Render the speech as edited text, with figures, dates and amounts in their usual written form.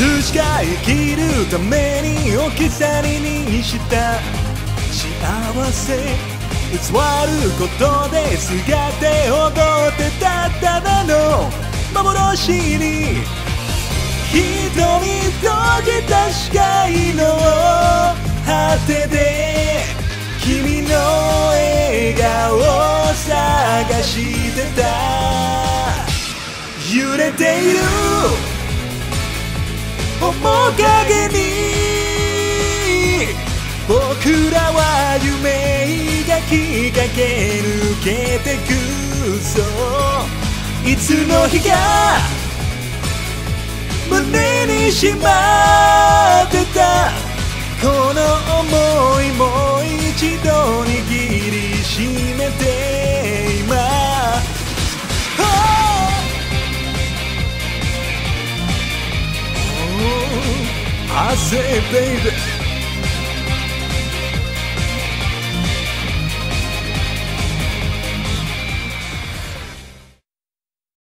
しか生きるために置き去りにした幸せ偽ることですがって踊ってたただの幻に瞳閉じた視界の果てで君の笑顔を探してた揺れている面影に僕らは夢描き駆け抜けてくそういつの日か胸にしまってたこの想いもう一度握りしめて今I say baby